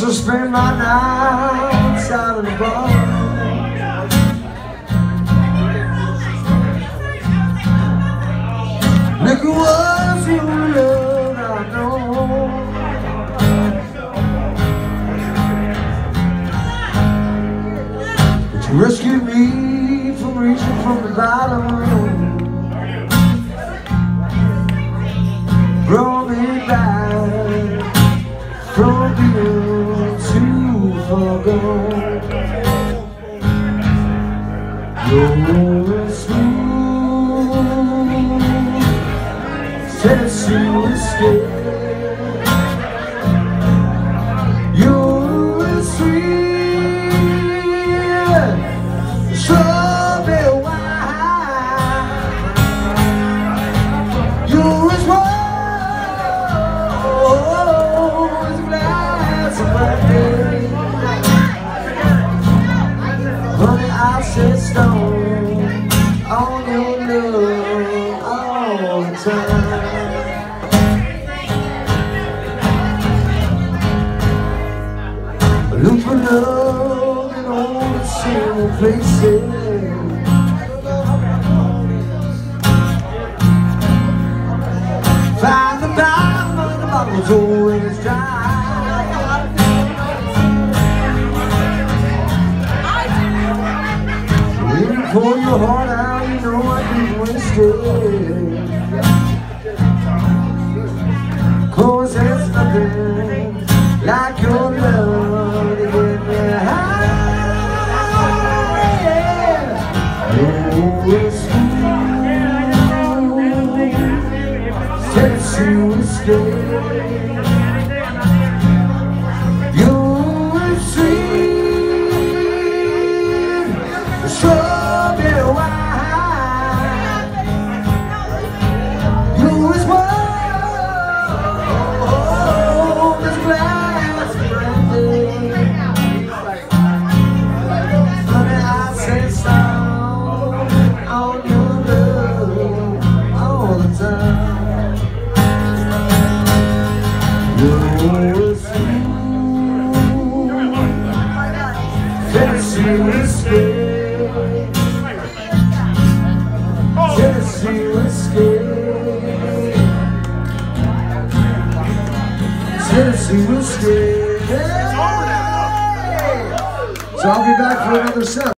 to spend my nights out of the bar. Liquor was the only love I know. But you rescued me from reaching from the bottom, brought me back from being too far gone. You're smooth, Tennessee whiskey. You're sweet, strawberry wine. You're as warm as a glass of brandy. Honey, I set stone on your love all the time. Look for love in all the same places. Find the bottom of the bottle's always dry. Waiting for your heart out, you know I'd be wasted. 'Cause there's nothing like your love to get me high. You're smooth, Tennessee whiskey. You're sweet, strawberry wine. You're as warm as a glass of brandy. Honey, I set stone on your love all the time. You're smooth, Tennessee whiskey. Tennessee whiskey. Tennessee whiskey. Hey! So I'll be back for another set.